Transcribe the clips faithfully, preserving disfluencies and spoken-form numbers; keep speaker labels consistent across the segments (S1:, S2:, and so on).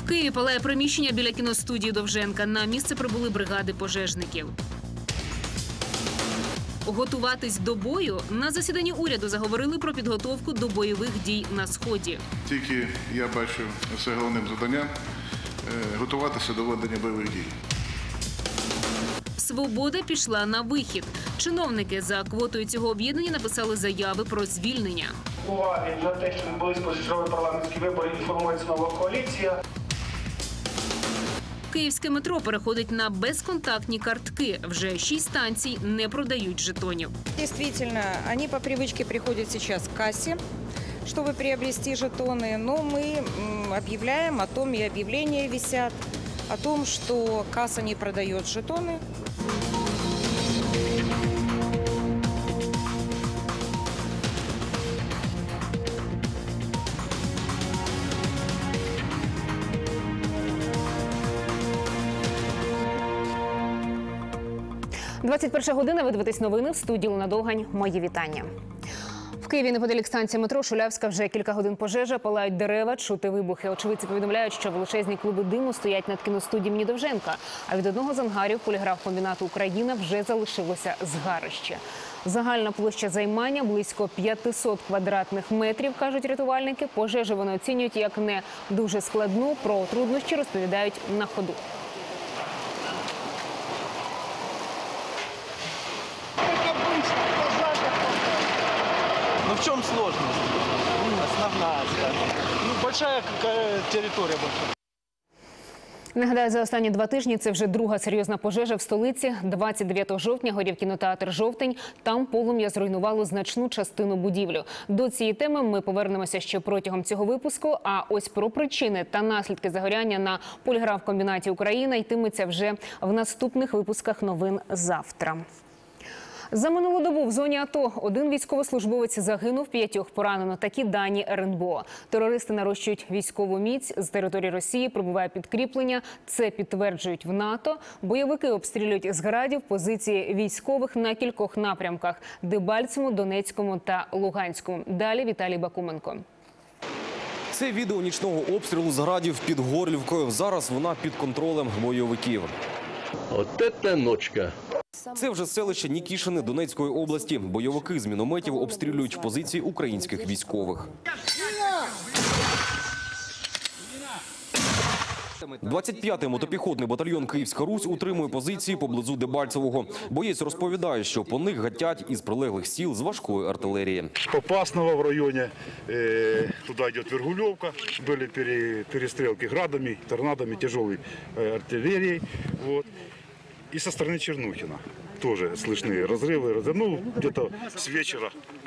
S1: В Києві палає приміщення біля кіностудії Довженка. На місце прибули бригади пожежників. Готуватись до бою? На засіданні уряду заговорили про підготовку до бойових дій на Сході.
S2: Тільки я бачу це головним завданням – готуватися до ведення бойових дій.
S1: Свобода пішла на вихід. Чиновники за квотою цього об'єднання написали заяви про звільнення.
S3: Уваги на те, що відбулись позачергові парламентські вибори, інформується нова коаліція.
S1: Київське метро переходить на безконтактні картки. Вже шість станцій не продають жетонів.
S4: Действительно, они по привычке приходят сейчас к кассе, чтобы приобрести жетоны. Но мы объявляем о том, и объявления висят, о том, что касса не продает жетоны.
S5: двадцять перша година, ви дивитесь новини в студії Луна Довгань. Мої вітання. В Києві неподалік станції метро Шулявська вже кілька годин пожежа, палають дерева, чути вибухи. Очевидці повідомляють, що величезні клуби диму стоять над кіностудією імені Довженка. А від одного з ангарів поліграфкомбінату «Україна» вже залишилося згарище. Загальна площа займання – близько п'ятсот квадратних метрів, кажуть рятувальники. Пожежу вони оцінюють як не дуже складну, про труднощі розповідають на ходу.
S6: Ну в чем сложность? Основная, скажем. Ну, большая какая территория большая.
S5: Нагадаю, за останні два тижні це вже друга серйозна пожежа в столиці. двадцять дев'ятого жовтня горів кінотеатр «Жовтень». Там полум'я зруйнувало значну частину будівлю. До цієї теми ми повернемося ще протягом цього випуску. А ось про причини та наслідки загоряння на поліграфкомбінаті «Україна» йтиметься вже в наступних випусках новин завтра. За минулу добу в зоні АТО один військовослужбовець загинув, п'ятьох поранено. Такі дані ер ен бе о. Терористи нарощують військову міць. З території Росії прибуває підкріплення. Це підтверджують в НАТО. Бойовики обстрілюють з градів позиції військових на кількох напрямках – Дебальцевому, Донецькому та Луганському. Далі Віталій Бакуменко.
S7: Це відео нічного обстрілу з градів під Горлівкою. Зараз вона під контролем бойовиків.
S8: От це ночка.
S7: Це вже селище Нікішине Донецької області. Бойовики з мінометів обстрілюють позиції українських військових. двадцять п'ятий мотопіхотний батальйон «Київська Русь» утримує позиції поблизу Дебальцевого. Боєць розповідає, що по них гатять із прилеглих сіл з важкої артилерії.
S9: Попасного в районе, э, туда идет Вергулевка, были пере, перестрелки градами, торнадами, тяжелой э, артиллерией. Вот. И со стороны Чернухина тоже слышны разрывы. разрывы. Ну, где-то с вечера,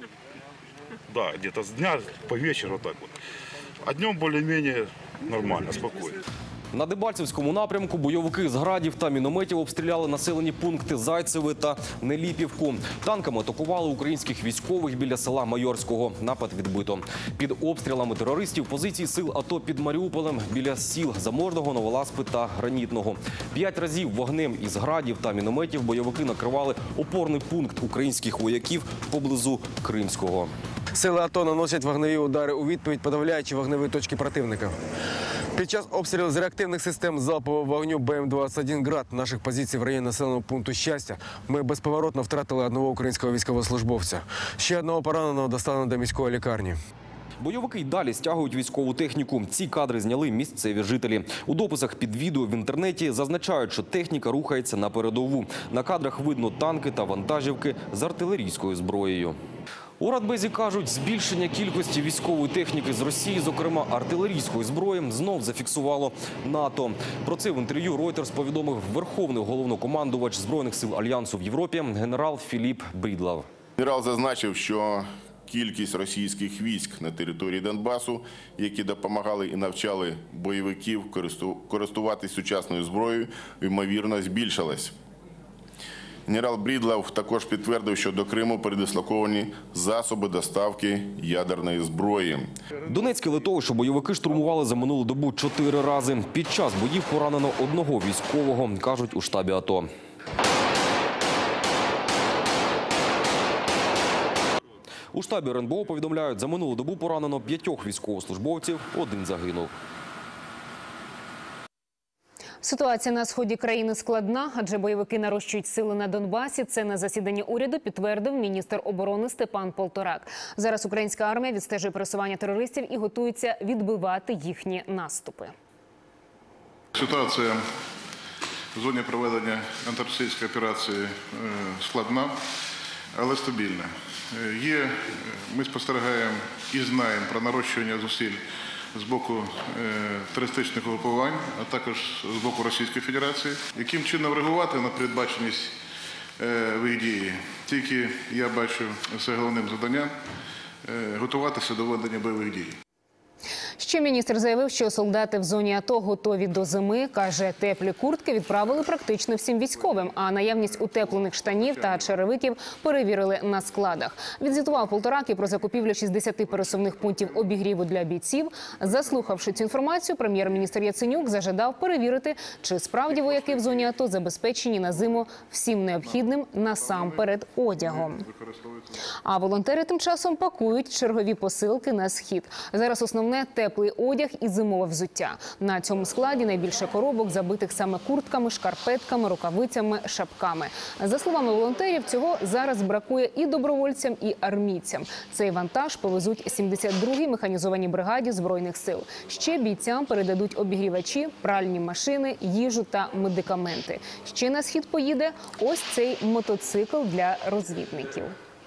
S9: да, где-то с дня по вечеру вот так вот. А днем более-менее нормально, спокойно.
S7: На Дебальцевському напрямку бойовики з градів та мінометів обстріляли населені пункти Зайцеве та Неліпівку. Танками атакували українських військових біля села Майорського. Напад відбито. Під обстрілами терористів позиції сил АТО під Маріуполем біля сіл Заможного, Новоласпи та Гранітного. П'ять разів вогнем із градів та мінометів бойовики накривали опорний пункт українських вояків поблизу Кримського.
S10: Сили АТО наносять вогневі удари у відповідь, подавляючи вогневі точки противника. Під час обстрілів з реактивних систем залпового вогню Б М двадцять один «Град» наших позицій в районі населеного пункту «Щастя» ми безповоротно втратили одного українського військовослужбовця. Ще одного пораненого доставлено до міської лікарні.
S7: Бойовики й далі стягують військову техніку. Ці кадри зняли місцеві жителі. У дописах під відео в інтернеті зазначають, що техніка рухається на передову. На кадрах видно танки та вантажівки з артилерійською зброєю. У Радбезі кажуть, збільшення кількості військової техніки з Росії, зокрема артилерійської зброї, знов зафіксувало НАТО. Про це в інтерв'ю Reuters повідомив верховний головнокомандувач Збройних сил Альянсу в Європі генерал Філіп Брідлав.
S2: Генерал зазначив, що кількість російських військ на території Донбасу, які допомагали і навчали бойовиків користуватись сучасною зброєю, ймовірно, збільшилась. Генерал Брідлав також підтвердив, що до Криму передислоковані засоби доставки ядерної зброї.
S7: Донецьке литовище бойовики штурмували за минулу добу чотири рази. Під час боїв поранено одного військового, кажуть у штабі АТО. У штабі ер ен бе о повідомляють, за минулу добу поранено п'ятьох військовослужбовців, один загинув.
S5: Ситуація на сході країни складна, адже бойовики нарощують сили на Донбасі. Це на засіданні уряду підтвердив міністр оборони Степан Полторак. Зараз українська армія відстежує пересування терористів і готується відбивати їхні наступи.
S11: Ситуація в зоні проведення антитерористичної операції складна, але стабільна. Є, ми спостерігаємо і знаємо про нарощування зусиль з боку терористичних угрупувань, а також з боку Російської Федерації. Яким чином реагувати на передбаченість в їх дії? Тільки я бачу це головним завданням – готуватися до ведення бойових дій.
S5: Ще міністр заявив, що солдати в зоні АТО готові до зими. Каже, теплі куртки відправили практично всім військовим, а наявність утеплених штанів та черевиків перевірили на складах. Відзвітував Полторак і про закупівлю шістдесяти пересувних пунктів обігріву для бійців. Заслухавши цю інформацію, прем'єр-міністр Яценюк зажадав перевірити, чи справді вояки в зоні АТО забезпечені на зиму всім необхідним, насамперед одягом. А волонтери тим часом пакують чергові посилки на схід. Зараз основне – теплий одяг і зимове взуття. На цьому складі найбільше коробок, забитих саме куртками, шкарпетками, рукавицями, шапками. За словами волонтерів, цього зараз бракує і добровольцям, і армійцям. Цей вантаж повезуть сімдесят другій механізованій бригаді Збройних сил. Ще бійцям передадуть обігрівачі, пральні машини, їжу та медикаменти. Ще на схід поїде ось цей мотоцикл для розвідників.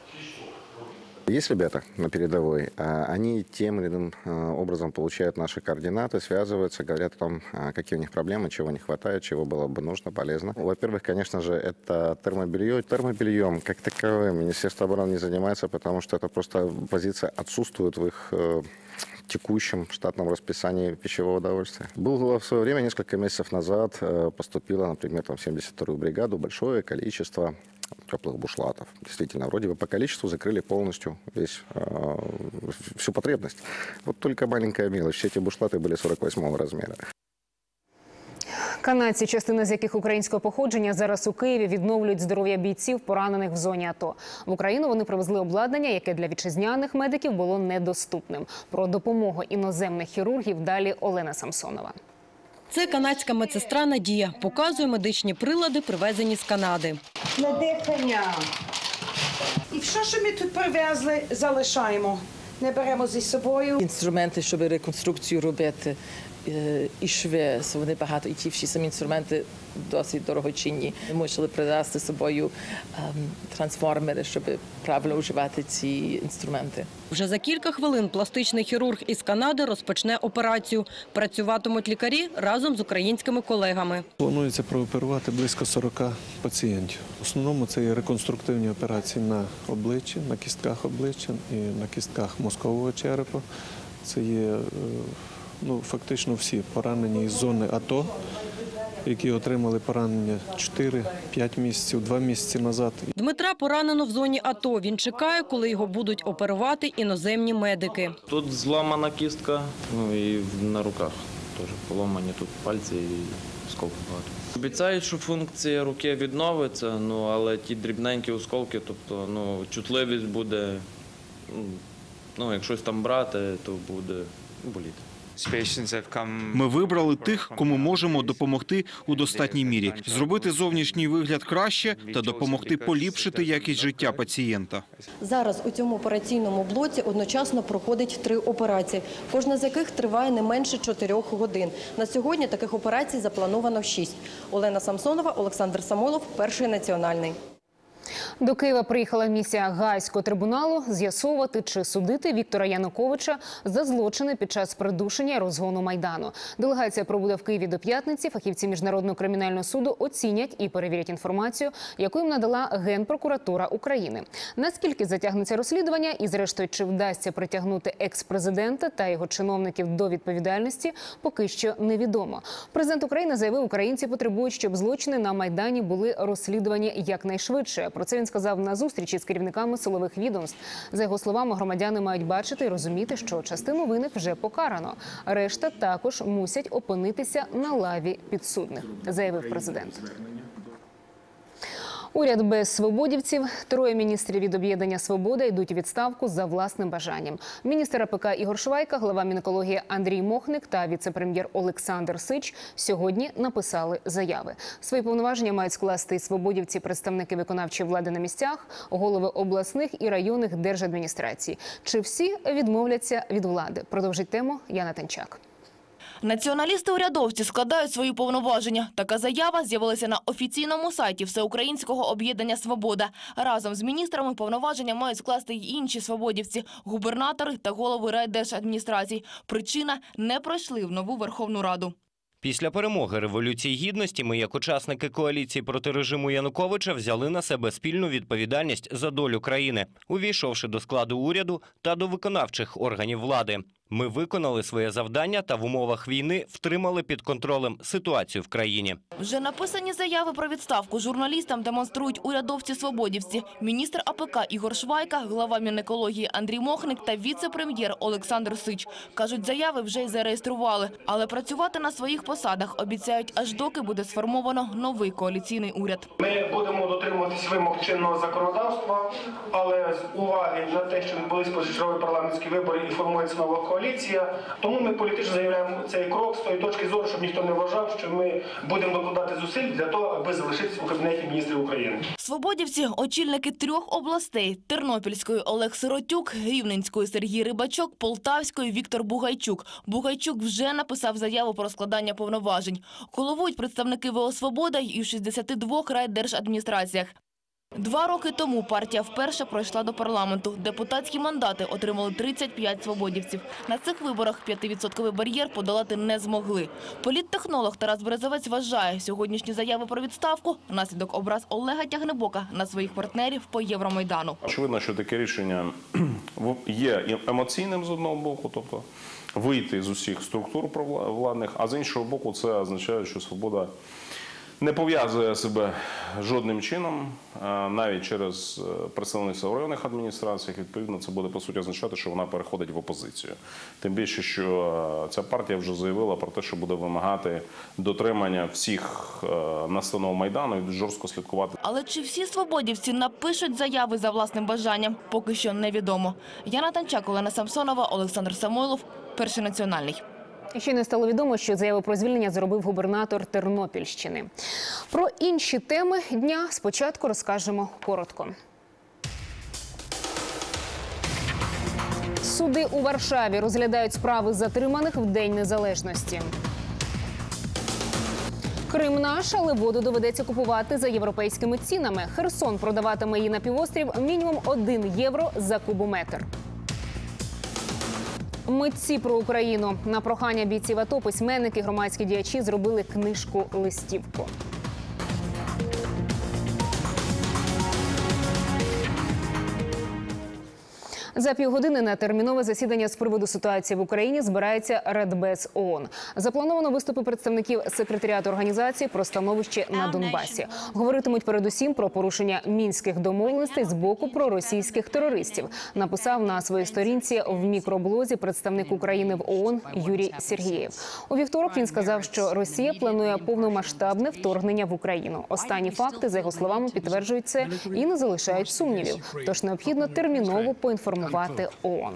S12: Есть ребята на передовой, они тем или иным образом получают наши координаты, связываются, говорят о том, какие у них проблемы, чего не хватает, чего было бы нужно, полезно. Во-первых, конечно же, это термобелье. Термобельем, как таковым, Министерство обороны не занимается, потому что это просто позиция отсутствует в их текущем штатном расписании пищевого удовольствия. Было в свое время, несколько месяцев назад, поступило, например, там, в семьдесят вторую бригаду большое количество теплых бушлатов. Действительно, вроде бы по количеству закрыли полностью весь, э, всю потребность. Вот только маленькая мелочь. Все эти бушлаты были сорок восьмого размера.
S5: Канадці, частина з яких українського походження, зараз у Києві відновлюють здоров'я бійців, поранених в зоні АТО. В Україну вони привезли обладнання, яке для вітчизняних медиків було недоступним. Про допомогу іноземних хірургів далі Олена Самсонова.
S13: Це канадська медсестра Надія. Показує медичні прилади, привезені з Канади.
S14: На дихання. І все, що ми тут привезли, залишаємо. Не беремо зі собою.
S15: Інструменти, щоб реконструкцію робити, і шви, вони багато, і ті всі самі інструменти досить дорогоцінні. Ми мусили привезти з собою трансформери, щоб правильно вживати ці інструменти.
S13: Вже за кілька хвилин пластичний хірург із Канади розпочне операцію. Працюватимуть лікарі разом з українськими колегами.
S16: Планується прооперувати близько сорока пацієнтів. В основному це є реконструктивні операції на обличчі, на кістках обличчя і на кістках мозкового черепа. Це є ну, фактично всі поранені із зони АТО, які отримали поранення чотири-п'ять місяців, два місяці назад.
S13: Дмитра поранено в зоні АТО. Він чекає, коли його будуть оперувати іноземні медики.
S17: Тут зламана кістка, ну і на руках теж поломані тут пальці і осколки багато. Обіцяють, що функція руки відновиться, ну, але ті дрібненькі осколки, тобто ну, чутливість буде, ну, як щось там брати, то буде боліти.
S18: Ми вибрали тих, кому можемо допомогти у достатній мірі, зробити зовнішній вигляд краще та допомогти поліпшити якість життя пацієнта.
S19: Зараз у цьому операційному блоці одночасно проходить три операції, кожна з яких триває не менше чотирьох годин. На сьогодні таких операцій заплановано шість. Олена Самсонова, Олександр Самолов, Перший національний.
S5: До Києва приїхала місія Гаазького трибуналу з'ясовувати, чи судити Віктора Януковича за злочини під час придушення і розгону Майдану. Делегація пробуде в Києві до п'ятниці. Фахівці Міжнародного кримінального суду оцінять і перевірять інформацію, яку їм надала Генпрокуратура України. Наскільки затягнеться розслідування і, зрештою, чи вдасться притягнути екс-президента та його чиновників до відповідальності, поки що невідомо. Президент України заявив, українці потребують, щоб злочини на Майдані були розслідувані якнайшвидше. Про це він сказав на зустрічі з керівниками силових відомств. За його словами, громадяни мають бачити і розуміти, що частину винних вже покарано. Решта також мусять опинитися на лаві підсудних, заявив президент. Уряд без свободівців. Троє міністрів від об'єднання «Свобода» йдуть у відставку за власним бажанням. Міністр АПК Ігор Швайка, глава Мінекології Андрій Мохник та віце-прем'єр Олександр Сич сьогодні написали заяви. Свої повноваження мають скласти і свободівці, представники виконавчої влади на місцях, голови обласних і районних держадміністрацій. Чи всі відмовляться від влади? Продовжить тему Яна Танчак.
S20: Націоналісти-урядовці складають свої повноваження. Така заява з'явилася на офіційному сайті Всеукраїнського об'єднання «Свобода». Разом з міністрами повноваження мають скласти й інші свободівці – губернатори та голови райдержадміністрацій. Причина – не пройшли в нову Верховну Раду.
S21: Після перемоги Революції Гідності ми, як учасники коаліції проти режиму Януковича, взяли на себе спільну відповідальність за долю країни, увійшовши до складу уряду та до виконавчих органів влади. Ми виконали своє завдання та в умовах війни втримали під контролем ситуацію в країні.
S20: Вже написані заяви про відставку журналістам демонструють урядовці-свободівці. Міністр АПК Ігор Швайка, глава Мінекології Андрій Мохник та віце-прем'єр Олександр Сич. Кажуть, заяви вже й зареєстрували. Але працювати на своїх посадах обіцяють, аж доки буде сформовано новий коаліційний уряд.
S3: Ми будемо дотримуватись вимог чинного законодавства, але з уваги на те, що відбулись позачергові парламентські вибори і формується нова коаліція, тому ми політично заявляємо цей крок з тої точки зору, щоб ніхто не вважав, що ми будемо докладати зусиль для того, аби залишитися у Кабінеті міністрів України.
S20: Свободівці – очільники трьох областей – Тернопільської Олег Сиротюк, Рівненської Сергій Рибачок, Полтавської Віктор Бугайчук. Бугайчук вже написав заяву про складання повноважень. Головують представники ВО «Свобода» і у шістдесяти двох райдержадміністраціях. Два роки тому партія вперше пройшла до парламенту. Депутатські мандати отримали тридцять п'ять свободівців. На цих виборах п'ятивідсотковий бар'єр подолати не змогли. Політтехнолог Тарас Березовець вважає, сьогоднішні заяви про відставку – наслідок образ Олега Тягнебока на своїх партнерів по Євромайдану.
S22: Очевидно, що таке рішення є емоційним з одного боку, тобто вийти з усіх структур владних, а з іншого боку це означає, що «Свобода» не пов'язує себе жодним чином, навіть через представництво в районних адміністраціях. Відповідно, це буде, по суті, означати, що вона переходить в опозицію. Тим більше, що ця партія вже заявила про те, що буде вимагати дотримання всіх настанов Майдану і жорстко слідкувати.
S20: Але чи всі свободівці напишуть заяви за власним бажанням, поки що невідомо. Яна Танчак, Олена Самсонова, Олександр Самойлов, Перший національний.
S5: Ще не стало відомо, що заяву про звільнення зробив губернатор Тернопільщини. Про інші теми дня спочатку розкажемо коротко. Суди у Варшаві розглядають справи затриманих в День Незалежності. Крим наш, але воду доведеться купувати за європейськими цінами. Херсон продаватиме її на півострів мінімум один євро за кубометр. Митці про Україну. На прохання бійців АТО письменники, громадські діячі зробили книжку-листівку. За півгодини на термінове засідання з приводу ситуації в Україні збирається Радбез ООН. Заплановано виступи представників секретаріату організації про становище на Донбасі. Говоритимуть передусім про порушення мінських домовленостей з боку проросійських терористів, написав на своїй сторінці в мікроблозі представник України в ООН Юрій Сергієв. У вівторок він сказав, що Росія планує повномасштабне вторгнення в Україну. Останні факти, за його словами, підтверджують це і не залишають сумнівів. Тож необхідно терміново поінформувати ООН.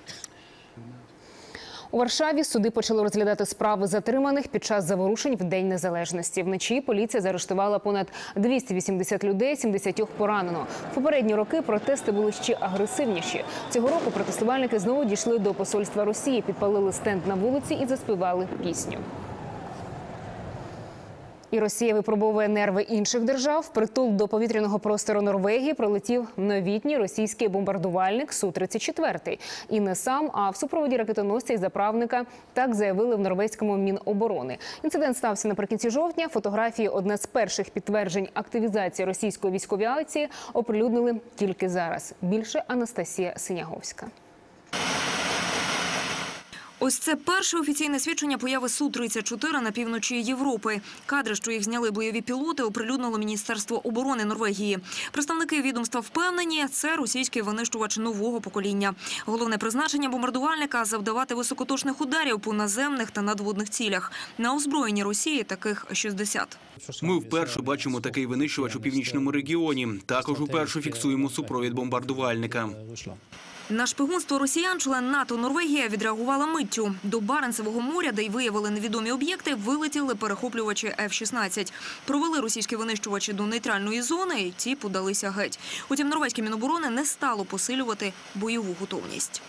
S5: У Варшаві суди почали розглядати справи затриманих під час заворушень в День Незалежності. Вночі поліція заарештувала понад двісті вісімдесят людей, сімдесят поранено. В попередні роки протести були ще агресивніші. Цього року протестувальники знову дійшли до посольства Росії, підпалили стенд на вулиці і заспівали пісню. І Росія випробовує нерви інших держав. Впритул до повітряного простору Норвегії пролетів новітній російський бомбардувальник Су тридцять чотири. І не сам, а в супроводі ракетоносця і заправника, так заявили в норвезькому Міноборони. Інцидент стався наприкінці жовтня. Фотографії, одне з перших підтверджень активізації російської військової авіації, оприлюднили тільки зараз. Більше Анастасія Синяговська.
S1: Ось це перше офіційне свідчення появи Су тридцять чотири на півночі Європи. Кадри, що їх зняли бойові пілоти, оприлюднило Міністерство оборони Норвегії. Представники відомства впевнені, це російський винищувач нового покоління. Головне призначення бомбардувальника – завдавати високоточних ударів по наземних та надводних цілях. На озброєнні Росії таких шістдесят.
S4: Ми вперше бачимо такий винищувач у північному регіоні. Також вперше фіксуємо супровід бомбардувальника.
S1: На шпигунство росіян член НАТО Норвегія відреагувала миттю. До Баренцевого моря, де й виявили невідомі об'єкти, вилетіли перехоплювачі Еф шістнадцять. Провели російські винищувачі до нейтральної зони, і ті подалися геть. Утім, норвезьке Міноборони не стало посилювати бойову готовність.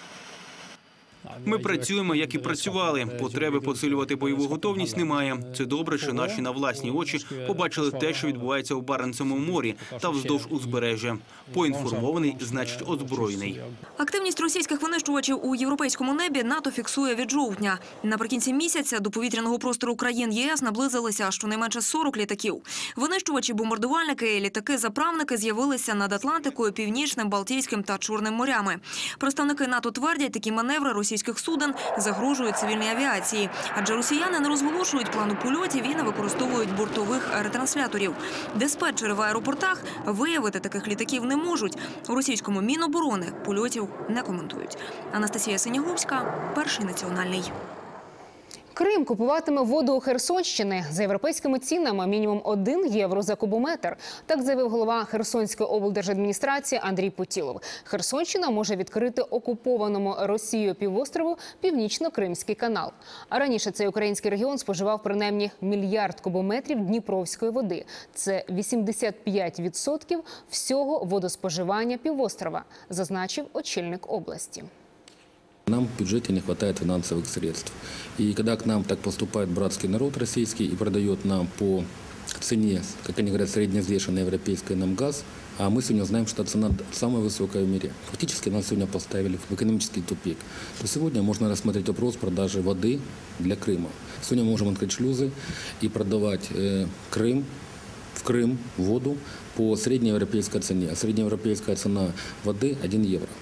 S4: Ми працюємо, як і працювали. Потреби посилювати бойову готовність немає. Це добре, що наші на власні очі побачили те, що відбувається у Баренцевому морі та вздовж узбережжя. Поінформований, значить озброєний.
S1: Активність російських винищувачів у європейському небі НАТО фіксує від жовтня. Наприкінці місяця до повітряного простору країн Є С наблизилися щонайменше сорок літаків. Винищувачі, бомбардувальники і літаки-заправники з'явилися над Атлантикою, Північним, Балтійським та Чорним морями. Представники НАТО твердять, такі маневри російських суден загрожують цивільній авіації. Адже росіяни не розголошують плану польотів і не використовують бортових ретрансляторів. Диспетчери в аеропортах виявити таких літаків не можуть. У російському Міноборони польотів не коментують. Анастасія Синягубська, Перший національний.
S5: Крим купуватиме воду у Херсонщини за європейськими цінами мінімум один євро за кубометр. Так заявив голова Херсонської облдержадміністрації Андрій Путілов. Херсонщина може відкрити окупованому Росією півострову Північно-Кримський канал. А раніше цей український регіон споживав принаймні мільярд кубометрів дніпровської води. Це вісімдесят п'ять відсотків всього водоспоживання півострова, зазначив очільник області.
S23: Нам в бюджете не хватает финансовых средств. И когда к нам так поступает братский народ российский и продает нам по цене, как они говорят, средневзвешенной европейской нам газ, а мы сегодня знаем, что цена самая высокая в мире. Фактически нас сегодня поставили в экономический тупик. То сегодня можно рассмотреть вопрос продажи воды для Крыма. Сегодня мы можем открыть шлюзы и продавать э, Крым, в Крым воду по среднеевропейской цене. А среднеевропейская цена воды – один евро.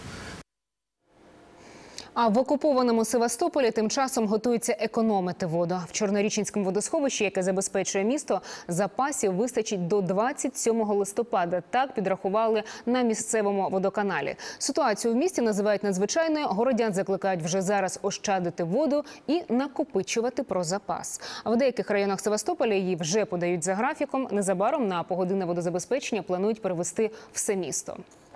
S5: А в окупованому Севастополі тим часом готуються економити воду. В Чорнорічинському водосховищі, яке забезпечує місто, запасів вистачить до двадцять сьомого листопада. Так підрахували на місцевому водоканалі. Ситуацію в місті називають надзвичайною. Городян закликають вже зараз ощадити воду і накопичувати про запас. А в деяких районах Севастополя її вже подають за графіком. Незабаром на погодинне водозабезпечення планують перевести все місто.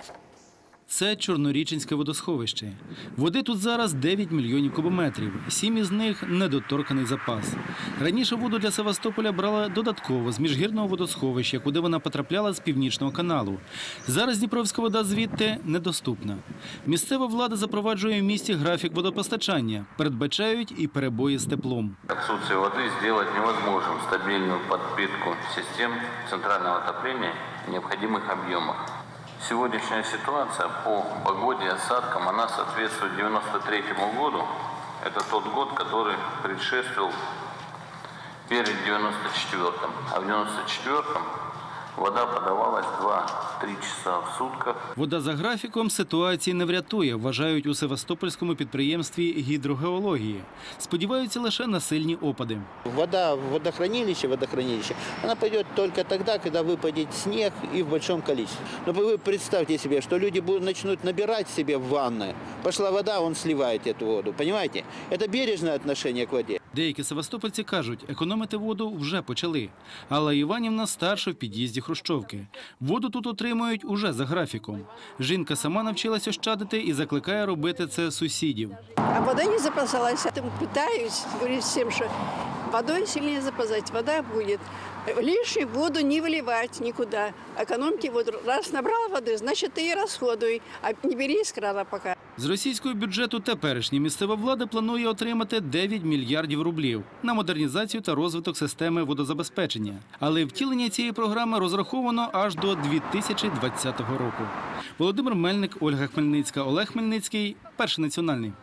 S24: Це Чорнорічинське водосховище. Води тут зараз дев'ять мільйонів кубометрів. Сім із них – недоторканий запас. Раніше воду для Севастополя брали додатково з міжгірного водосховища, куди вона потрапляла з Північного каналу. Зараз Дніпровська вода звідти недоступна. Місцева влада запроваджує в місті графік водопостачання. Передбачають і перебої з теплом.
S25: Отсутствие воды сделать невозможным стабильную подпитку систем центрального отопления в необходимых объемах. Сегодняшняя ситуация по погоде и осадкам, она соответствует девяносто третьему году. Это тот год, который предшествовал перед девяносто четвёртым. А в девяносто четвёртом вода подавалась два-три часа в сутках.
S24: Вода за графіком ситуації не врятує, вважають у Севастопольському підприємстві гідрогеології. Сподіваються лише на сильні опади.
S26: Вода в водохранилище, водохранилище, она пойдет только тогда, когда выпадет снег и в большом количестве. Но вы представьте себе, что люди будут, начнут набирать себе в ванны. Пошла вода, он сливает эту воду. Понимаете? Это бережное отношение к воде.
S24: Деякі севастопольці кажуть, економити воду вже почали. Алла Іванівна старша в під'їзді Хрущовки. Воду тут отримують уже за графіком. Жінка сама навчилась ощадити і закликає робити це сусідів.
S27: А вода не запасалась. Я питаюсь, говорю всім, що водою сильніше запасати. Вода буде. Лишнюю воду не виливати нікуди. Економки воду. Раз набрала води, значить ти її розходуй, а не бери з крана поки.
S24: З російського бюджету теперішня місцева влада планує отримати дев'ять мільярдів рублів на модернізацію та розвиток системи водозабезпечення. Але втілення цієї програми розраховано аж до дві тисячі двадцятого року. Володимир Мельник, Ольга Хмельницька, Олег Хмельницький, Перший національний.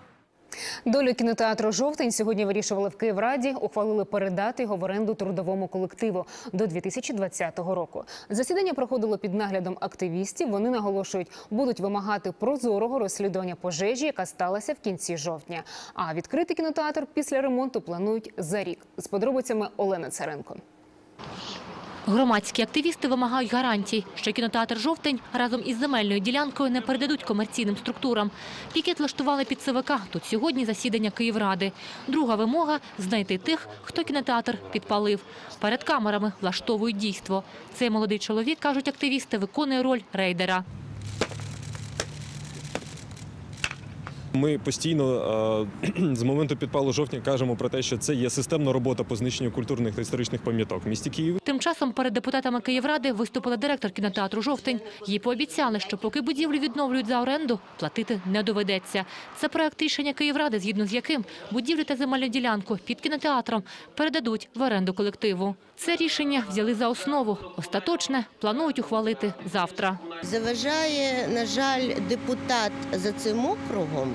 S5: Долю кінотеатру «Жовтень» сьогодні вирішували в Київраді, ухвалили передати його в оренду трудовому колективу до дві тисячі двадцятого року. Засідання проходило під наглядом активістів. Вони наголошують, будуть вимагати прозорого розслідування пожежі, яка сталася в кінці жовтня. А відкрити кінотеатр після ремонту планують за рік. З подробицями Олена Царенко.
S2: Громадські активісти вимагають гарантій, що кінотеатр «Жовтень» разом із земельною ділянкою не передадуть комерційним структурам. Пікет влаштували під ЦВК. Тут сьогодні засідання Київради. Друга вимога – знайти тих, хто кінотеатр підпалив. Перед камерами влаштовують дійство. Цей молодий чоловік, кажуть активісти, виконує роль рейдера.
S6: Ми постійно з моменту підпалу жовтня кажемо про те, що це є системна робота по знищенню культурних та історичних пам'яток в місті Києві.
S2: Тим часом перед депутатами Київради виступила директор кінотеатру «Жовтень». Їй пообіцяли, що поки будівлю відновлюють за оренду, платити не доведеться. Це проект рішення Київради, згідно з яким будівлю та земельну ділянку під кінотеатром передадуть в оренду колективу. Це рішення взяли за основу. Остаточне планують ухвалити завтра.
S7: Заважає, на жаль, депутат за цим округом,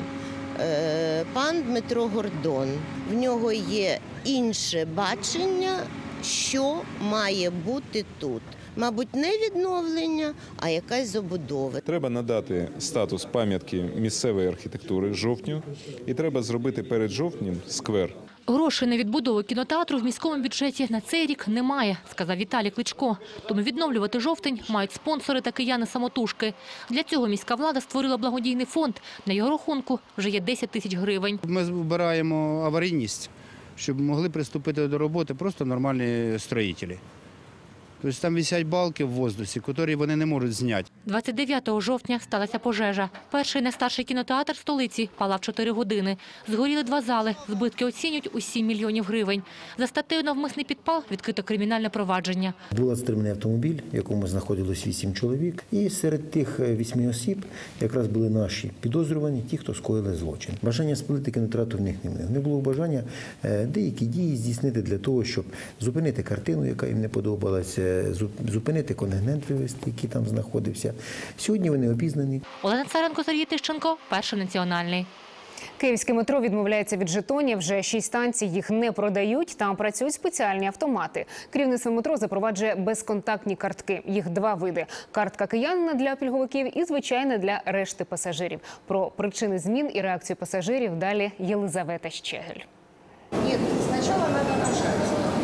S7: пан Дмитро Гордон. В нього є інше бачення, що має бути тут. Мабуть, не відновлення, а якась забудова.
S8: Треба надати статус пам'ятки місцевої архітектури жовтню і треба зробити перед жовтнем сквер.
S2: Грошей на відбудову кінотеатру в міському бюджеті на цей рік немає, сказав Віталій Кличко. Тому відновлювати «Жовтень» мають спонсори та кияни-самотужки. Для цього міська влада створила благодійний фонд. На його рахунку вже є десять тисяч гривень.
S9: Ми збираємо аварійність, щоб могли приступити до роботи просто нормальні строїтелі. Тобто там висять балки в воздусі, які вони не можуть зняти.
S2: двадцять дев'ятого жовтня сталася пожежа. Перший найстарший кінотеатр столиці палав чотири години. Згоріли два зали. Збитки оцінюють у сім мільйонів гривень. За статтею «Навмисний підпал» відкрито кримінальне провадження.
S10: Був затриманий автомобіль, в якому знаходилось вісім чоловік. І серед тих вісьми осіб якраз були наші підозрювані, ті, хто скоїли злочин. Бажання спалити кінотеатр в них не було. Не було бажання деякі дії здійснити для того, щоб зупинити картину, яка їм не подобалася, зупинити контингент вивезти, який там знаходився. Сьогодні вони обізнані.
S2: Олена Царенко, Сергій Тищенко, Перший національний.
S5: Київське метро відмовляється від жетонів. Вже шість станцій їх не продають. Там працюють спеціальні автомати. Керівництво метро запроваджує безконтактні картки. Їх два види. Картка киянина для пільговиків і звичайна для решти пасажирів. Про причини змін і реакцію пасажирів далі Єлизавета Щегель.
S11: Ні, спочатку треба нажати.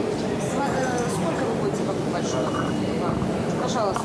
S11: Скільки ви будете покупати? Пожалуйста.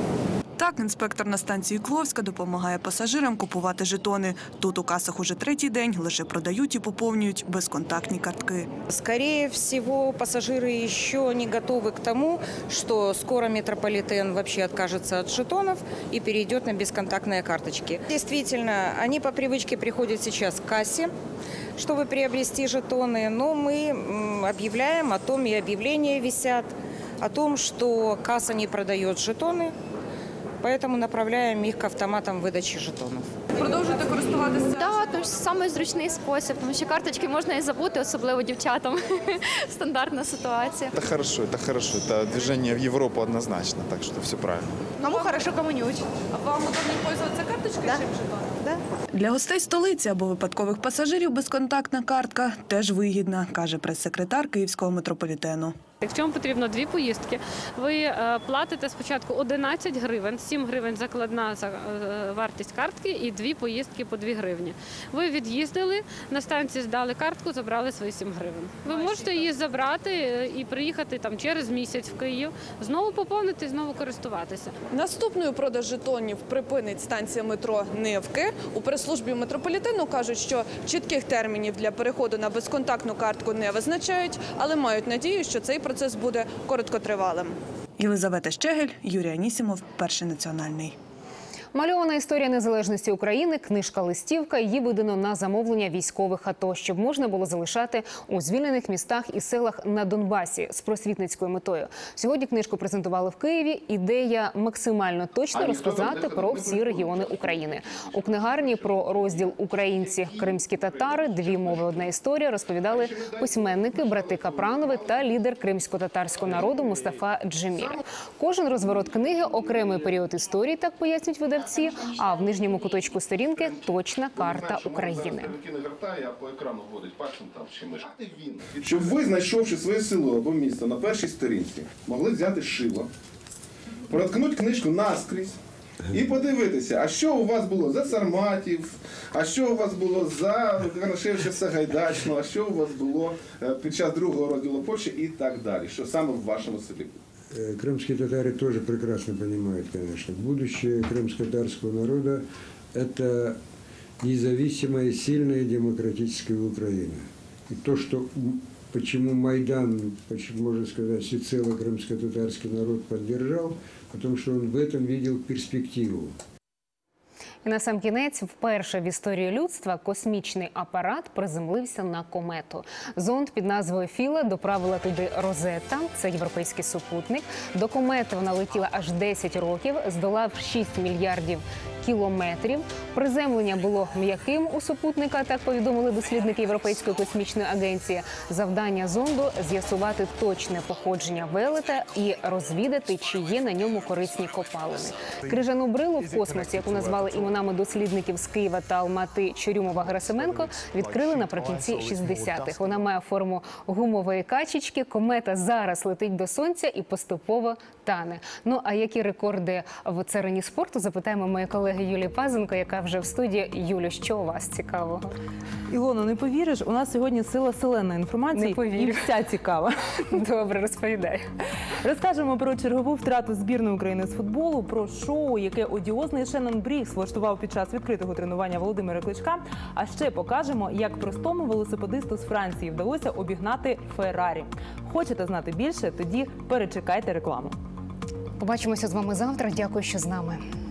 S28: Так, інспектор на станції Кловська допомагає пасажирам купувати жетони. Тут у касах уже третій день лише продають і поповнюють безконтактні картки.
S11: Скорее всего, пассажиры еще не готовы к тому, что скоро метрополитен вообще откажется от жетонов и перейдет на бесконтактные карточки. Действительно, они по привычке приходят сейчас к кассе, чтобы приобрести жетоны, но мы объявляем о том, и объявления висят, о том, что касса не продает жетоны. Поэтому направляємо їх к автоматам видачі жетонів.
S29: Продовжуєте користуватися? Так, тому що саме зручний спосіб, тому що карточки можна і забути, особливо дівчатам. Стандартна ситуація.
S30: Это хорошо, это хорошо. Это движение в Европу однозначно, так что все правильно.
S29: Кому хорошо, кому не очень.
S28: А вам удобно пользуватися карточкою,
S29: Да.
S28: чим жетоном?
S29: Да.
S28: Для гостей столиці або випадкових пасажирів безконтактна картка теж вигідна, каже прес-секретар Київського метрополітену.
S31: Якщо вам потрібно дві поїздки, ви е, платите спочатку одинадцять гривень, сім гривень закладна за, е, вартість картки і дві поїздки по дві гривні. Ви від'їздили, на станції здали картку, забрали свої сім гривень. Ви можете її забрати е, і приїхати там через місяць в Київ, знову поповнити, знову користуватися.
S28: Наступною продаж жетонів припинить станція метро Невки. У прес-службі метрополітену кажуть, що чітких термінів для переходу на безконтактну картку не визначають, але мають надію, що цей процес буде короткотривалим. Єлизавета Щегель, Юрій Анісімов, Перший національний.
S5: Мальована історія незалежності України, книжка-листівка, її видано на замовлення військових АТО, щоб можна було залишати у звільнених містах і селах на Донбасі з просвітницькою метою. Сьогодні книжку презентували в Києві. Ідея максимально точно розказати про всі регіони України. У книгарні про розділ «Українці, кримські татари. Дві мови, одна історія» розповідали письменники, брати Капранови та лідер кримсько-татарського народу Мустафа Джемілєв. Кожен розворот книги – окремий період історії, так пояснюють видавці. інформації, а в нижньому куточку сторінки точна карта України.
S3: Щоб ви, знайшовши своє село або місто на першій сторінці, могли взяти шило, проткнути книжку наскрізь і подивитися, а що у вас було за Сарматів, а що у вас було за Канашевича Сагайдачного, а що у вас було під час другого розділу Польщі і так далі, що саме в вашому селі.
S12: Крымские татары тоже прекрасно понимают, конечно. Будущее крымско-татарского народа – это независимая, сильная демократическая Украина. И то, что, почему Майдан, почему, можно сказать, всецело крымско-татарский народ поддержал, потому что он в этом видел перспективу.
S5: І на сам кінець, вперше в історії людства космічний апарат приземлився на комету. Зонд під назвою Філа доправила туди Розетта, це європейський супутник. До комети вона летіла аж десять років, здолав шість мільярдів кілометрів. Приземлення було м'яким у супутника, так повідомили дослідники Європейської космічної агенції. Завдання зонду – з'ясувати точне походження велета і розвідати, чи є на ньому корисні копалини. Крижану брилу в космосі, яку назвали іменами дослідників з Києва та Алмати Чорюмова Герасименко, відкрили наприкінці шістдесятих. Вона має форму гумової качечки. Комета зараз летить до Сонця і поступово тане. Ну, а які рекорди в царині спорту, запитаємо моєї колеги Юлії Пазенко, яка вже в студії. Юлю, що у вас цікавого?
S13: Ілоно, не повіриш, у нас сьогодні сила селенної інформації і вся цікава.
S5: Добре, розповідай.
S13: Розкажемо про чергову втрату збірної України з футболу, про шоу, яке одіозний Шеннон Брігс влаштував під час відкритого тренування Володимира Кличка. А ще покажемо, як простому велосипедисту з Франції вдалося обігнати Феррарі. Хочете знати більше? Тоді перечекайте рекламу.
S5: Побачимося з вами завтра. Дякую, що з нами.